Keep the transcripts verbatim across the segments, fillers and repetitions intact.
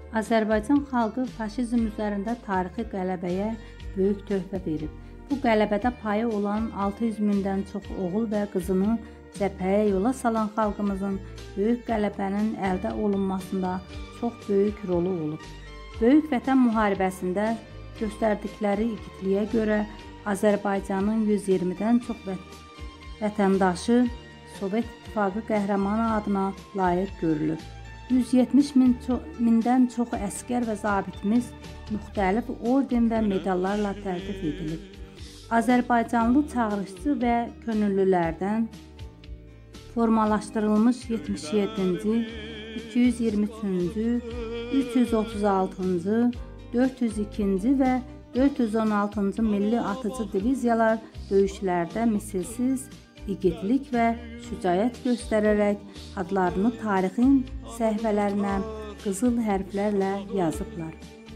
Azərbaycan xalqı faşizm üzərində tarixi qələbəyə böyük töhfə verib. Bu qələbədə payı olan altı yüz mindən çox oğul və qızını cəbhəyə yola salan xalqımızın böyük qələbənin əldə olunmasında çox böyük rolu olub. Böyük Vətən müharibəsində göstərdikləri igidliyə görə Azərbaycanın yüz iyirmidən çox vətəndaşı Sovet İttifaqı qəhrəmanı adına layiq görülür. yüz yetmiş min ço mindən çox əskər və zabitimiz müxtəlif orden və medallarla təltif edilib. Azərbaycanlı çağırışçı və könüllülərdən formalaşdırılmış yetmiş yeddinci, iki yüz iyirmi üçüncü, üç yüz otuz altıncı, dörd yüz ikinci və dörd yüz on altıncı Milli Atıcı Diviziyalar döyüşlərdə misilsiz igidlik və şücaət göstərərək adlarını tarixin səhifələrinə qızıl hərflərlə yazıblar.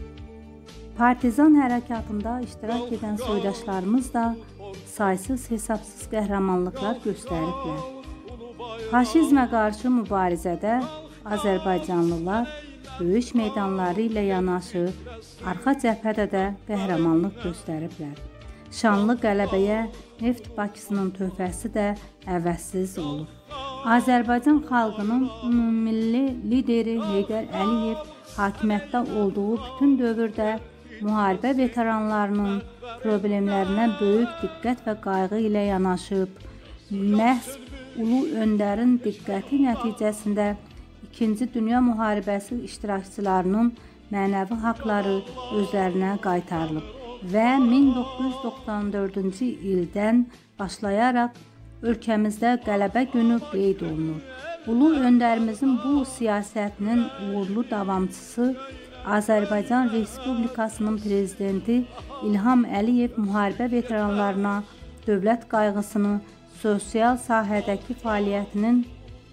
Partizan hərəkatında iştirak edən soydaşlarımız da saysız hesabsız qəhrəmanlıqlar göstəriblər. Faşizmə qarşı mübarizədə Azərbaycanlılar döyüş meydanları ilə yanaşı, arxa cəbhədə də qəhrəmanlıq göstəriblər. Şanlı qələbəyə Neft Bakısının töhfəsi də əvəzsiz olur. Azərbaycan xalqının ümummilli lideri Heydər Əliyev hakimiyyətdə olduğu bütün dövrdə müharibə veteranlarının problemlərinə böyük diqqət və qayğı ilə yanaşıb, məhz Ulu Öndərin diqqəti nəticəsində İkinci Dünya Müharibəsi iştirakçılarının mənəvi haqları özlərinə qaytarılıb və min doqquz yüz doxsan dördüncü ildən başlayaraq ölkəmizdə qələbə günü qeyd olunur. Ulu öndərimizin bu siyasətinin uğurlu davamçısı Azərbaycan Respublikasının prezidenti İlham Əliyev müharibə veteranlarına dövlət qayğısını sosial sahədəki fəaliyyətinin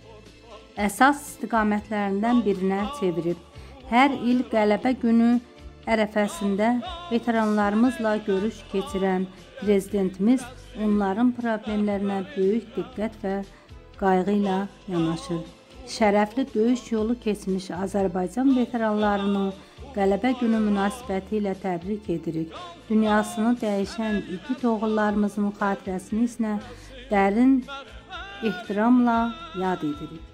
əsas istiqamətlərindən birinə çevirib. Hər il qələbə günü ərəfəsində veteranlarımızla görüş keçirən prezidentimiz onların problemlərinə böyük diqqət və qayğı ilə yanaşır. Şərəfli döyüş yolu keçmiş Azərbaycan veteranlarını qələbə günü münasibəti ilə təbrik edirik. Dünyasını dəyişən igid oğullarımızın xatirəsini isə dərin ehtiramla yad edirik.